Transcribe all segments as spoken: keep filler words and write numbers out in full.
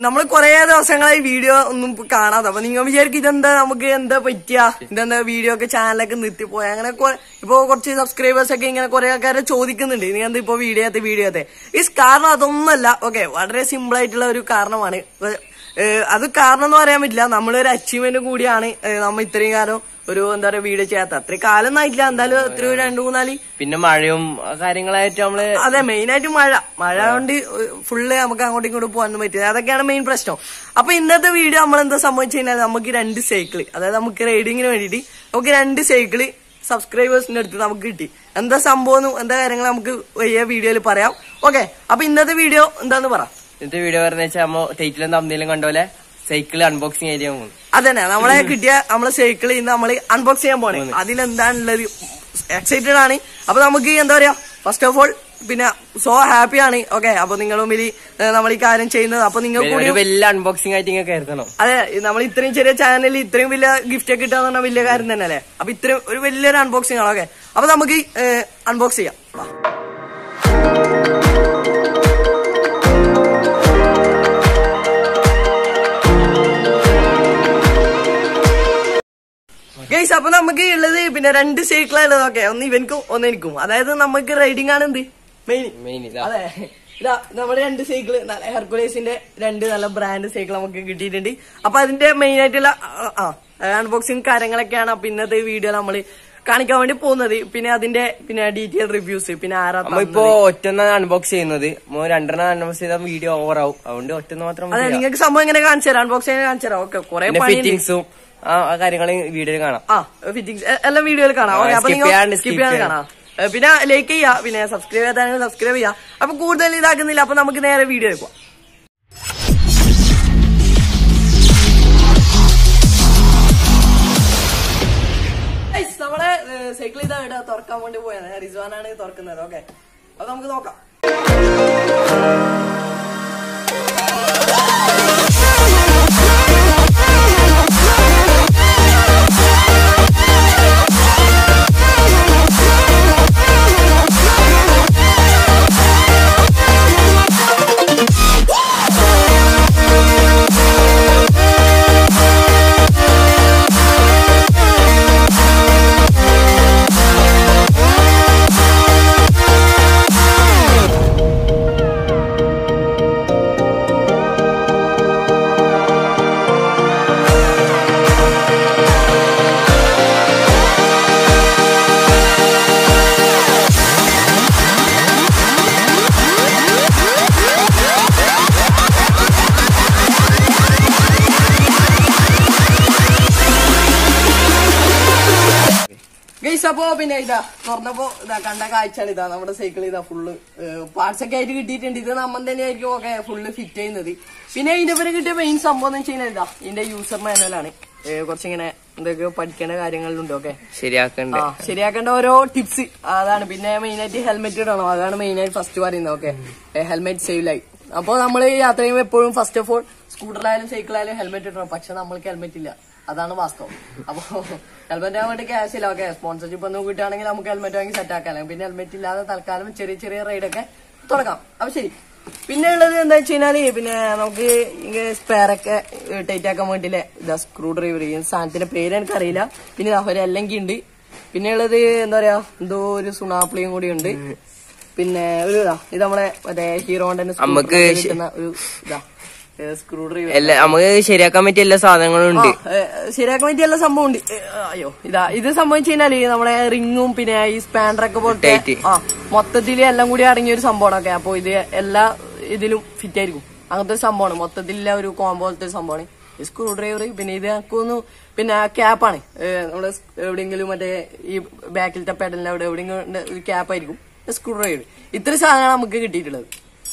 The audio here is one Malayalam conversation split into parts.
നമ്മൾ കുറെ ദിവസങ്ങളായി വീഡിയോ ഒന്നും കാണാതെ. അപ്പൊ നിങ്ങൾ വിചാരിക്കും ഇതെന്താ നമുക്ക് എന്താ പറ്റിയ ഇതെന്താ വീഡിയോ ഒക്കെ ചാനലൊക്കെ നിർത്തിപ്പോയി അങ്ങനെ ഇപ്പൊ കുറച്ച് സബ്സ്ക്രൈബേഴ്സ് ഒക്കെ ഇങ്ങനെ കുറെ ആൾക്കാരെ ചോദിക്കുന്നുണ്ട് നീ എന്താ ഇപ്പൊ വീഡിയോ ആത്തെ വീഡിയോ ആത്തെ. ഈ കാരണം അതൊന്നുമല്ല. ഓക്കെ, വളരെ സിമ്പിൾ ആയിട്ടുള്ള ഒരു കാരണമാണ്. അത് കാരണം എന്ന് പറയാൻ പറ്റില്ല, നമ്മളൊരു അച്ചീവ്മെന്റ് കൂടിയാണ് നമ്മ ഇത്രയും കാലം ഒരു എന്താ പറയാ വീഡിയോ ചെയ്യാത്ത. അത്രയും കാലം ഒന്നും ആയിട്ടില്ല, എന്തായാലും എത്രയോ രണ്ടു മൂന്നാല്. പിന്നെ മഴയും കാര്യങ്ങളായിട്ട് നമ്മള് അതെ, മെയിൻ ആയിട്ട് മഴ മഴ കൊണ്ട് ഫുള്ള് നമുക്ക് അങ്ങോട്ടും ഇങ്ങോട്ടും പോകാനൊന്നും പറ്റില്ല. അതൊക്കെയാണ് മെയിൻ പ്രശ്നം. അപ്പൊ ഇന്നത്തെ വീഡിയോ നമ്മൾ എന്താ സംഭവിച്ചു കഴിഞ്ഞാൽ നമുക്ക് രണ്ട് സൈക്കിള്, അതായത് നമുക്ക് റൈഡിങ്ങിന് വേണ്ടിയിട്ട് നമുക്ക് രണ്ട് സൈക്കിള് സബ്സ്ക്രൈബേഴ്സിന്റെ അടുത്ത് നമുക്ക് കിട്ടി. എന്താ സംഭവം എന്താ കാര്യങ്ങൾ നമുക്ക് വലിയ വീഡിയോയിൽ പറയാം. ഓക്കെ, അപ്പൊ ഇന്നത്തെ വീഡിയോ എന്താന്ന് പറ. ഇന്നത്തെ വീഡിയോ പറഞ്ഞ വെച്ചാൽ നമ്മ ടൈറ്റിലും തമ്മിലും കണ്ടോലെ സൈക്കിൾ അൺബോക്സിംഗ് ഏരിയ പോകും. അതന്നെ, നമ്മളെ കിട്ടിയ നമ്മളെ സൈക്കിൾ ഇന്ന് നമ്മൾ അൺബോക്സ് ചെയ്യാൻ പോണേ. അതിലെന്താണുള്ളത് എക്സൈറ്റഡ് ആണ്. അപ്പൊ നമുക്ക് എന്താ പറയാ, ഫസ്റ്റ് ഓഫ് ഓൾ പിന്നെ സോ ഹാപ്പി ആണ്. ഓക്കെ, അപ്പൊ നിങ്ങൾ മുമ്പിൽ നമ്മൾ ഈ കാര്യം ചെയ്യുന്നത്. അപ്പൊ നിങ്ങൾ കൂടി വലിയ അൺബോക്സിംഗ് ആയിട്ട് ഇങ്ങനെ കരുതണം. അതെ, നമ്മൾ ഇത്രയും ചെറിയ ചാനലിൽ ഇത്രയും വലിയ ഗിഫ്റ്റ് ഒക്കെ കിട്ടാന്ന് പറഞ്ഞാൽ വലിയ കാര്യം തന്നെ അല്ലേ. അപ്പൊ ഇത്രയും ഒരു വലിയൊരു അൺബോക്സിംഗ് ആണ്. ഓക്കെ, അപ്പൊ നമുക്ക് അൺബോക്സ് ചെയ്യാം. ഗൈസ്, അപ്പൊ നമുക്ക് ഉള്ളത് പിന്നെ രണ്ട് സൈക്കിളാണ്. ഓക്കെ, ഒന്ന് ഇവൻക്കും ഒന്ന് എനിക്കും. അതായത് നമുക്ക് റൈഡിംഗ് ആണ് എന്ത് മെയിൻ മെയിൻ അതെ, ഇതാ നമ്മുടെ രണ്ട് സൈക്കിള് നല്ല ഹെർക്കുലേസിന്റെ രണ്ട് നല്ല ബ്രാൻഡ് സൈക്കിൾ നമുക്ക് കിട്ടിയിട്ടുണ്ട്. അപ്പൊ അതിന്റെ മെയിൻ ആയിട്ടുള്ള ആ അൺബോക്സിംഗ് കാര്യങ്ങളൊക്കെയാണ് അപ്പൊ ഇന്നത്തെ വീഡിയോ നമ്മള് കാണിക്കാൻ വേണ്ടി പോകുന്നത്. പിന്നെ അതിന്റെ പിന്നെ ഡീറ്റെയിൽ റിവ്യൂസ് പിന്നെ ആരാ ഇപ്പൊ ഒറ്റന്ന അൺബോക്സ് ചെയ്യുന്നത്, രണ്ടെണ്ണം അൺബോക്സ് ചെയ്ത വീഡിയോ ഓവർ ആവും. അതുകൊണ്ട് ഒറ്റന്ന് മാത്രം. അതെ, നിങ്ങൾക്ക് സംഭവം എങ്ങനെ കാണിച്ചു തരാം, അൺബോക്സ് ചെയ്യാൻ കാണിച്ചു തരാം. ഓക്കെ, കുറെ ഫിറ്റിംഗ്സും ആ കാര്യങ്ങൾ വീഡിയോയിൽ കാണാം. ആ ഫിറ്റിംഗ്സ് എല്ലാം വീഡിയോയിൽ കാണാം. ഓക്കെ, അപ്പൊ സ്കിപ്പ് ചെയ്യാൻ കാണാം. പിന്നെ ലൈക്ക് ചെയ്യാ, പിന്നെ സബ്സ്ക്രൈബ് ചെയ്യാൻ സബ്സ്ക്രൈബ് ചെയ്യാം. അപ്പൊ കൂടുതൽ ഇതാക്കുന്നില്ല, അപ്പൊ നമുക്ക് നേരെ വീഡിയോ എടുക്കാം. നമ്മളെ സൈക്കിൾ ഇതാ ഇവിടെ തുറക്കാൻ വേണ്ടി പോയത്. റിസ്വാനാണ് തുറക്കുന്നത്. ഓക്കെ, അപ്പൊ നമുക്ക് നോക്കാം. അപ്പോ പിന്നെ ഇതാ തുറന്നപ്പോ ഇതാ കണ്ട കാഴ്ചയാണ്. ഇതാ നമ്മുടെ സൈക്കിൾ ഇതാ ഫുള്ള് പാർട്സ് ഒക്കെ ആയിട്ട് കിട്ടിയിട്ടുണ്ട്. ഇത് നമ്മൾ തന്നെ ആയിരിക്കും ഒക്കെ ഫുള്ള് ഫിറ്റ് ചെയ്യുന്നത്. പിന്നെ ഇതിന്റെ പേര് കിട്ടിയ മെയിൻ സംഭവം എന്ന് വെച്ച് കഴിഞ്ഞാൽ ഇതാ ഇതിന്റെ യൂസർ മാനുവലാണ്. കുറച്ചിങ്ങനെ എന്തൊക്കെയോ പഠിക്കേണ്ട കാര്യങ്ങളുണ്ട്. ഓക്കെ, ശരിയാക്കേണ്ട ശരിയാക്കേണ്ട ഓരോ ടിപ്സ് അതാണ്. പിന്നെ മെയിൻ ആയിട്ട് ഹെൽമെറ്റ് ഇടണം, അതാണ് മെയിൻ ആയിട്ട് ഫസ്റ്റ് പറയുന്നത്. Okay, helmet save life. അപ്പൊ നമ്മൾ യാത്ര ചെയ്യുമ്പോൾ എപ്പോഴും ഫസ്റ്റ് ഓഫ് ഓൾ സ്കൂട്ടറിലായാലും സൈക്കിളായാലും ഹെൽമെറ്റ് ഇടണം. പക്ഷെ നമ്മൾക്ക് ഹെൽമെറ്റ് ഇല്ല, അതാണ് വാസ്തവം. അപ്പൊ ഹെൽമെറ്റ് ആവാൻ വേണ്ടി ക്യാഷ് ഇല്ല. ഓക്കെ, സ്പോൺസർഷിപ്പ് ഒന്നും കിട്ടുകയാണെങ്കിൽ നമുക്ക് ഹെൽമെറ്റ് വാങ്ങി സെറ്റ് ആക്കാം. പിന്നെ ഹെൽമെറ്റ് ഇല്ലാതെ തൽക്കാലം ചെറിയ ചെറിയ റൈഡൊക്കെ തുടങ്ങാം. അപ്പൊ ശരി, പിന്നെ ഉള്ളത് എന്താ വെച്ച് കഴിഞ്ഞാല് പിന്നെ നമുക്ക് സ്പെയറൊക്കെ ടൈറ്റ് ആക്കാൻ വേണ്ടിയില്ലേ ഇതാ സ്ക്രൂ ഡ്രൈവർ. ഈ സാധനത്തിന്റെ പേര് എനിക്കറിയില്ല. പിന്നെ ഒരു അല്ലെങ്കിൽ ഉണ്ട്. പിന്നെ ഉള്ളത് എന്താ പറയാ എന്തോ ഒരു സുണാപ്ലിയും കൂടി ഉണ്ട്. പിന്നെ ഒരു ഇതാ ഇത് നമ്മളെ മറ്റേ ഹീറോ ഹോണ്ടന്റെ കിട്ടുന്ന ഒരു ഇതാ സ്ക്രൂ ഡ്രൈവർ. നമുക്ക് ശരിയാക്കാൻ പറ്റിയ എല്ലാ സാധനങ്ങളും ഉണ്ട്. ശരിയാക്കാൻ പറ്റിയ എല്ലാ സംഭവം ഉണ്ട്. അയ്യോ ഇതാ ഇത് സംഭവിച്ചു കഴിഞ്ഞാല് നമ്മളെ റിങ്ങും പിന്നെ ഈ സ്പാൻഡറൊക്കെ പോലത്തെ ആ മൊത്തത്തിൽ എല്ലാം കൂടി അടങ്ങിയ ഒരു സംഭവമാണ്. ഒക്കെ, അപ്പൊ ഇത് എല്ലാ ഇതിലും ഫിറ്റ് ആയിരിക്കും. അങ്ങനത്തെ ഒരു സംഭവമാണ്. മൊത്തത്തിലുള്ള ഒരു കോംബോ പോലത്തെ ഒരു സംഭവമാണ് ഈ സ്ക്രൂ ഡ്രൈവർ. പിന്നെ ഇത് എനിക്കൊന്ന് പിന്നെ ക്യാപ്പാണ്. നമ്മള് എവിടെയെങ്കിലും മറ്റേ ഈ ബാക്കിലത്തെ പെഡലിന്റെ അവിടെ എവിടെയെങ്കിലും ഒരു ക്യാപ്പായിരിക്കും സ്ക്രൂ ഡ്രൈവർ. ഇത്ര സാധനമാണ് നമുക്ക് കിട്ടിയിട്ടുള്ളത്.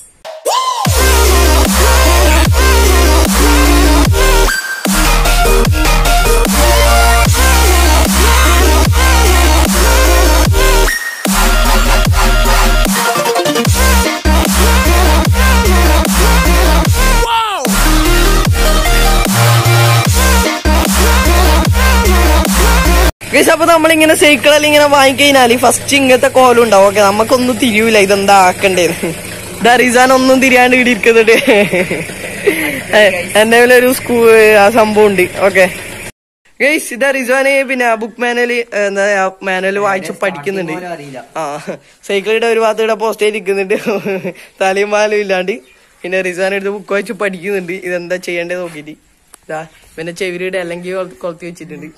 അപ്പൊ നമ്മളിങ്ങനെ സൈക്കിളെല്ലാം ഇങ്ങനെ വാങ്ങിക്കഴിഞ്ഞാല് ഫസ്റ്റ് ഇങ്ങനത്തെ കോലം ഉണ്ടാവും. ഓക്കെ, നമുക്കൊന്നും തിരിയൂല ഇതെന്താ ആക്കണ്ടേന്ന്. ഇതാ റിസാൻ ഒന്നും തിരിയാണ്ട് ഇവിടെ ഇരിക്കുന്നുണ്ട്. എന്റെ ഒരു സ്കൂൾ ആ സംഭവം ഉണ്ട്. ഓക്കെ ഗൈസ്, ഇതാ റിസ്വാന് പിന്നെ ബുക്ക് മാനുവല് എന്താ മാനുവല് വായിച്ച് പഠിക്കുന്നുണ്ട്. ആ സൈക്കിളിയുടെ ഒരു ഭാഗത്ത് ഇവിടെ പോസ്റ്റ് ചെയ്തിരിക്കുന്നുണ്ട് തലയും പാലും ഇല്ലാണ്ട്. പിന്നെ റിസ്വാൻ എടുത്ത് ബുക്ക് വായിച്ച് പഠിക്കുന്നുണ്ട്. ഇതെന്താ ചെയ്യേണ്ടത് നോക്കിട്ട് ഇതാ പിന്നെ ചെവിരിയുടെ അല്ലെങ്കിൽ കൊളുത്തി വെച്ചിട്ടുണ്ട്.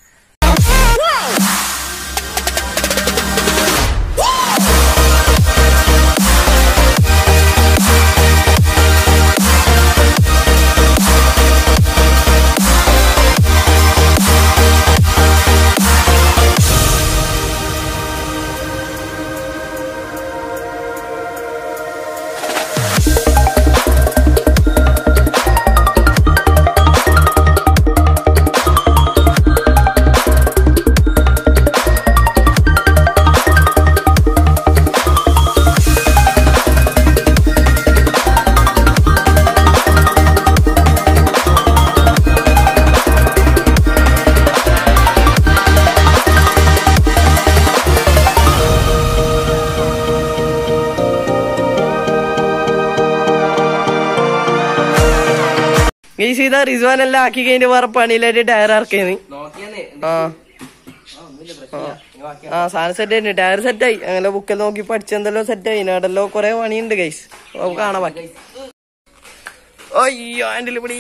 ഈ സീത റിസ്വാൻ എല്ലാം ആക്കി കഴിഞ്ഞ് വേറെ പണിയിലായിട്ട് ടയർ ഇറക്കിയത്. ആ ആ സാധനം സെറ്റ് ആയിട്ട് ടയർ സെറ്റായി. അങ്ങനെ ബുക്കിൽ നോക്കി പഠിച്ചെന്തല്ലോ സെറ്റായി. ഇനാടല്ലോ കൊറേ പണിയുണ്ട് ഗൈസ്, കാണാൻ പറ്റും. അയ്യോ ഹാൻഡിൽ പിടി.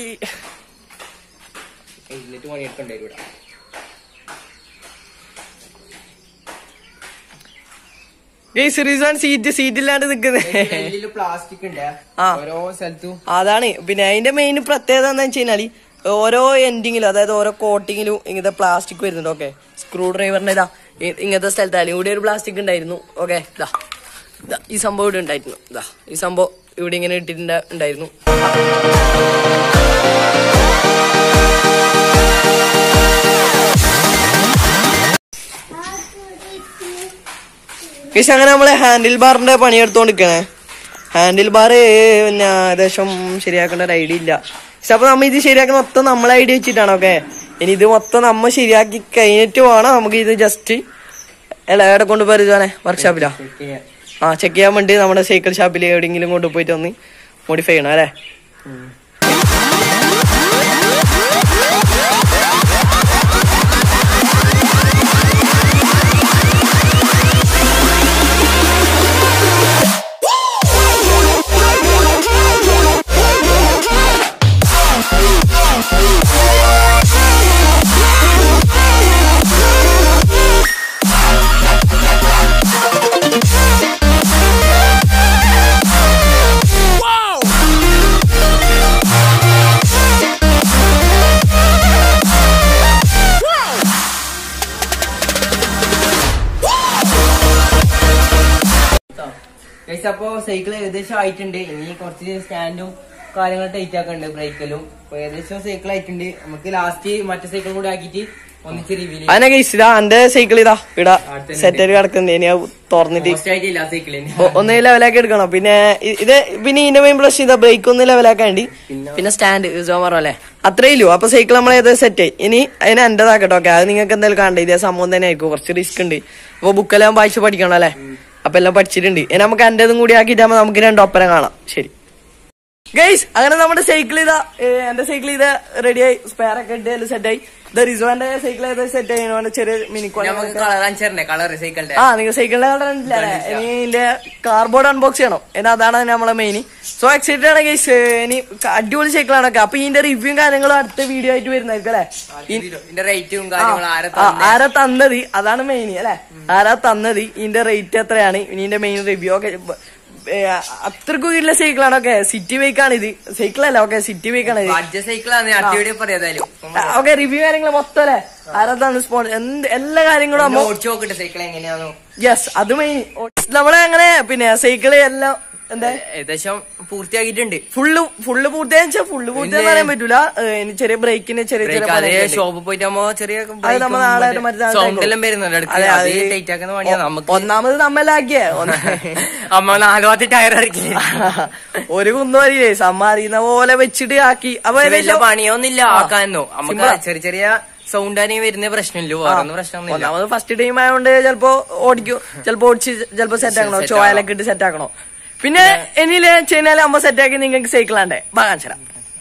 റിസ്വാൻ സീറ്റ് സീറ്റില്ലാണ്ട് നിക്കുന്നത് പ്ലാസ്റ്റിക് ഉണ്ട് ഓരോ സ്ഥലത്തും. അതാണ് പിന്നെ അതിന്റെ മെയിൻ പ്രത്യേകത എന്താ വെച്ച് കഴിഞ്ഞാല് ഓരോ എൻഡിങ്ങിലും അതായത് ഓരോ കോട്ടിങ്ങിലും ഇങ്ങനത്തെ പ്ലാസ്റ്റിക് വരുന്നുണ്ട്. ഓക്കെ സ്ക്രൂ ഡ്രൈവറിന്റെ ഇതാ ഇങ്ങനത്തെ സ്ഥലത്തായാലും ഇവിടെ ഒരു പ്ലാസ്റ്റിക് ഉണ്ടായിരുന്നു. ഓക്കെ ഇതാ ഇതാ ഈ സംഭവം ഇവിടെ ഉണ്ടായിരുന്നു. ഇതാ ഈ സംഭവം ഇവിടെ ഇങ്ങനെ ഇട്ടിട്ടുണ്ടായിരുന്നു. പക്ഷെ അങ്ങനെ നമ്മള് ഹാൻഡിൽ ബാറിന്റെ പണിയെടുത്തോണ്ടിരിക്കണേ. ഹാൻഡിൽ ബാർ പിന്നെ ഏകദേശം ശരിയാക്കേണ്ട ഒരു ഐഡിയ ഇല്ല. പക്ഷെ അപ്പൊ നമ്മ ഇത് ശരിയാക്കുന്ന മൊത്തം നമ്മളെ ഐഡിയ വെച്ചിട്ടാണ്. ഓക്കെ ഇനി ഇത് മൊത്തം നമ്മ ശരിയാക്കി കഴിഞ്ഞിട്ട് വേണം നമുക്ക് ഇത് ജസ്റ്റ് അല്ല എവിടെ കൊണ്ടുപോയി വർക്ക്ഷോപ്പിലാ ആ ചെക്ക് ചെയ്യാൻ വേണ്ടി നമ്മുടെ സൈക്കിൾ ഷോപ്പിൽ എവിടെയെങ്കിലും കൊണ്ടുപോയിട്ട് ഒന്ന് മോഡിഫൈ ചെയ്യണം അല്ലേ. അപ്പൊ സൈക്കിൾ ഏകദേശം ആയിട്ടുണ്ട്. ഇനി കുറച്ച് സ്റ്റാൻഡും കാര്യങ്ങളും ടൈറ്റ് ആക്കുന്നുണ്ട് ബ്രേക്കിലും. അപ്പൊ ഏകദേശം സൈക്കിൾ ആയിട്ടുണ്ട്. നമുക്ക് ലാസ്റ്റ് മറ്റേ സൈക്കിൾ കൂടെ ആക്കിയിട്ട് ഒന്നിച്ച് റിവ്യൂ അതിനെ കഴിച്ചിതാ എന്റെ സൈക്കിൾ ഇതാ ഇവിടെ സെറ്റ് കിടക്കുന്നത്. ഇനി തുറന്നിട്ട് ഒന്ന് ലെവലാക്കി എടുക്കണം. പിന്നെ ഇത് പിന്നെ ഇതിന്റെ മെയിൻ പ്രശ്നം ഇതാ ബ്രേക്ക് ഒന്ന് ലെവലാക്കാണ്ടി പിന്നെ സ്റ്റാൻഡ് സോമറോ അല്ലേ അത്രേ ഇല്ലു. അപ്പൊ സൈക്കിൾ നമ്മൾ ഏതാ സെറ്റ് ആയി. ഇനി അതിനെ എന്റേതാക്കട്ടോ. ഓക്കെ അത് നിങ്ങൾക്ക് എന്തായാലും കാണണ്ടേ ഇതേ സംഭവം തന്നെ ആയിരിക്കും. കുറച്ച് റിസ്ക് ഉണ്ട്. അപ്പൊ ബുക്കെല്ലാം വായിച്ച് പഠിക്കണം അല്ലേ. അപ്പൊ എല്ലാം പഠിച്ചിട്ടുണ്ട്. ഇനി നമുക്ക് എന്റേതും കൂടി ആക്കിയിട്ടാകുമ്പോ നമുക്ക് രണ്ടൊപ്പരം കാണാം. ശരി ഗൈസ്, അങ്ങനെ നമ്മുടെ സൈക്കിൾ ഇതാ എന്റെ സൈക്കിൾ ഇത് റെഡിയായി. സ്പെയർ ഒക്കെ ഇട്ട് എല്ലാം സെറ്റായി. റിസ്വാന്റെ സൈക്കിൾ ഏതാ സെറ്റ് ആയി. ചെറിയ മിനിക്കോ ആ നിങ്ങൾ സൈക്കിളിന്റെ കളർ ഉണ്ടല്ലേ. ഇനി ഇതിന്റെ കാർബോർഡ് അൺബോക്സ് ചെയ്യണം. ഇനി അതാണ് നമ്മളെ മെയിൻ. സോ എക്സൈറ്റഡ് ആണ് ഗൈസ്. ഇനി അടിപൊളി സൈക്കിളാണൊക്കെ. അപ്പൊ ഇതിന്റെ റിവ്യൂവും കാര്യങ്ങളും അടുത്ത വീഡിയോ ആയിട്ട് വരുന്നതായിരിക്കും അല്ലെ. ആരാ തന്നത് അതാണ് മെയിൻ അല്ലെ. ആരാ തന്നത് ഇതിന്റെ റേറ്റ് എത്രയാണ് ഇതിന്റെ മെയിൻ റിവ്യൂ. ഒക്കെ അത്രക്കും വീട്ടിലെ സൈക്കിളാണ്. ഓക്കെ സിറ്റി ബൈക്കാണ് ഇത്. സൈക്കിളല്ല ഓക്കെ സിറ്റി ബൈക്കാണ് ഇത്. ഓക്കെ റിവ്യൂ കാര്യങ്ങൾ മൊത്തം അല്ലെ. ആരാണ് സ്പോൺ എന്ത് എല്ലാ കാര്യങ്ങളും യെസ് അത് മെയിൻ. നമ്മളെ അങ്ങനെ പിന്നെ സൈക്കിള് എല്ലാം എന്താ ഏകദേശം പൂർത്തിയാക്കിയിട്ടുണ്ട്. ഫുള്ള് ഫുള്ള് പൂർത്തിയാ ഫുള്ള് പൂർത്തിയാന്ന് പറയാൻ പറ്റൂല. ചെറിയ ബ്രേക്കിന് ചെറിയ ചെറിയ ഷോപ്പ് പോയിട്ടാകുമ്പോ ചെറിയ ഒന്നാമത് നമ്മലാക്കിയേ അമ്മ നാലു ഭാഗത്ത് ടയർ ഇറക്കി ഒരു കുന്നു അറിയില്ലേ സമ്മാറിയുന്ന പോലെ വെച്ചിട്ട് ആക്കി. അപ്പൊ വലിയ പണിയൊന്നുമില്ല ആക്കാനോ. നമുക്ക് ചെറിയ ചെറിയ സൗണ്ടാനി വരുന്ന പ്രശ്നമില്ല. വേറൊന്നും പ്രശ്നമൊന്നുമില്ല. ഒന്നാമത് ഫസ്റ്റ് ടൈം ആയതുകൊണ്ട് ചിലപ്പോ ഓടിക്കും. ചിലപ്പോ ഓടിച്ച് ചിലപ്പോ സെറ്റ് ആക്കണോ ചോയലൊക്കെ ഇട്ട് സെറ്റ് ആക്കണോ. പിന്നെ ഇനിയില് കഴിഞ്ഞാല് അമ്മ സെറ്റാക്കി നിങ്ങൾക്ക് സൈക്കിളാണ്ടേ കാണിച്ചു തരാം.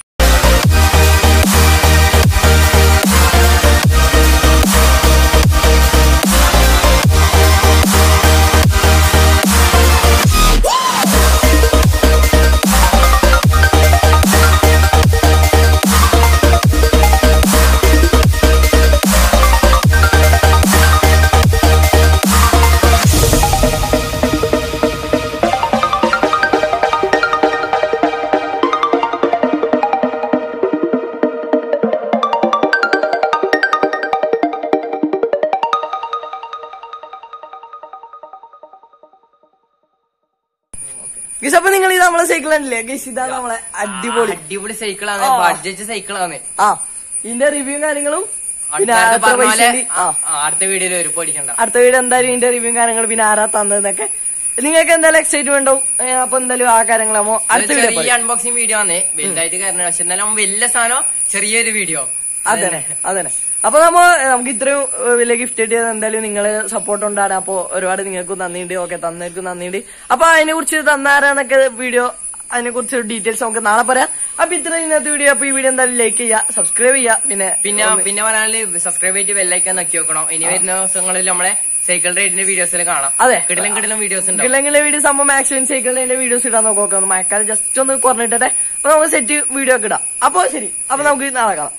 സൈക്കിൾ ആണല്ലേ ഗൈസ്, ഇതാണ് നമ്മളെ അടിപൊളി അടിപൊളി സൈക്കിളാണ്, ബഡ്ജറ്റ് സൈക്കിളാണ്. ആ ഇതിന്റെ റിവ്യൂ കാര്യങ്ങളും പിന്നെ അടുത്ത വീഡിയോയിൽ ഒരു പഠിക്കണ്ട. അടുത്ത വീഡിയോ എന്തായാലും ഇതിന്റെ റിവ്യൂ കാര്യങ്ങളും പിന്നെ ആരാ തന്നതെന്നൊക്കെ നിങ്ങൾക്ക് എന്തായാലും എക്സൈറ്റ്മെന്റ് ഉണ്ടാവും. അപ്പൊ എന്തായാലും ആ കാര്യങ്ങളാമോ അടുത്ത വീഡിയോ. ഈ അൺബോക്സിംഗ് വീഡിയോ ആണ് വലുതായിട്ട് കാരണം, പക്ഷെ എന്നാലും വലിയ സാധനം ചെറിയൊരു വീഡിയോ. അതന്നെ അതന്നെ. അപ്പൊ നമ്മ നമുക്ക് ഇത്രയും വലിയ ഗിഫ്റ്റ് കിട്ടിയത് എന്തായാലും നിങ്ങള് സപ്പോർട്ട് ഉണ്ടാണ്. അപ്പൊ ഒരുപാട് നിങ്ങൾക്ക് നന്ദിയുണ്ട്. ഓക്കെ, തന്നവർക്ക് നന്ദിയുണ്ട്. അപ്പൊ അതിനെ കുറിച്ച് തന്നാരാന്നൊക്കെ വീഡിയോ അതിനെ കുറിച്ച് ഡീറ്റെയിൽസ് നമുക്ക് നാളെ പറയാം. അപ്പൊ ഇത്ര ഇന്നത്തെ വീഡിയോ. അപ്പൊ ഈ വീഡിയോ എന്തായാലും ലൈക്ക് ചെയ്യുക, സബ്സ്ക്രൈബ് ചെയ്യുക. പിന്നെ പിന്നെ പിന്നെ പറയാനുള്ള സബ്സ്ക്രൈബ് ചെയ്തിട്ട് ബെല്ലൈക്കൻ നക്കി വെക്കണം. ഇനി വരുന്ന ദിവസങ്ങളിൽ നമ്മളെ സൈക്കിൾ റൈഡിന്റെ വീഡിയോസിൽ കാണാം. അതെ, കിടലും കിടലും വീഡിയോസ് ഉണ്ട്. കിടലെ വീഡിയോസ് ആകുമ്പോൾ മാക്സിമം സൈക്കിളിന്റെ വീഡിയോസ് ഇടാൻ നോക്കാം. ഒന്ന് മഴക്കാലം ജസ്റ്റ് ഒന്ന് കുറഞ്ഞിട്ടെ. അപ്പൊ നമുക്ക് സെറ്റ് വീഡിയോ ഒക്കെ ഇടാം. അപ്പൊ ശരി, അപ്പൊ നമുക്ക് നാളെ കാണാം.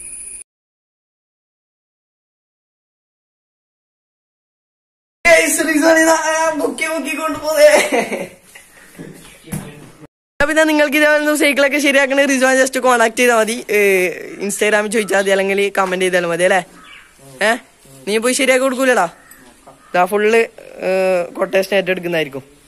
പിന്നെ നിങ്ങൾക്ക് ഇതേപോലെ സൈക്കിളൊക്കെ ശരിയാക്കണേ റിസ്വാൻ ജസ്റ്റ് കോൺടാക്ട് ചെയ്താൽ മതി. ഇൻസ്റ്റാഗ്രാമിൽ ചോദിച്ചാൽ മതി, അല്ലെങ്കിൽ കമന്റ് ചെയ്താലും മതി അല്ലേ. ഏഹ് നീ പോയി ശരിയാക്കി കൊടുക്കൂലടാ. Full quotation ഏറ്റെടുക്കുന്നതായിരിക്കും.